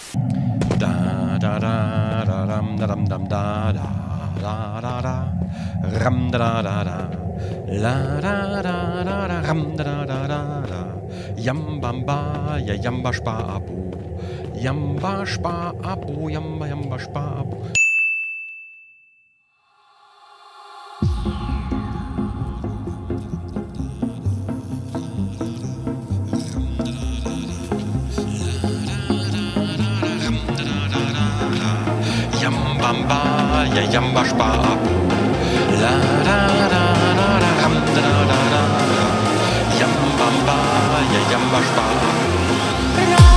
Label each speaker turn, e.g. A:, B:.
A: Da da da da dam da dam dam da da da da da ram da da da la da da da da ram da da da da yambamba ya yamba spa abu yamba spa abu yamba yamba spa abu. Yambamba, ja yamba spa abu. La da da da da ram da da da da. Yambamba, ja yamba spa abu.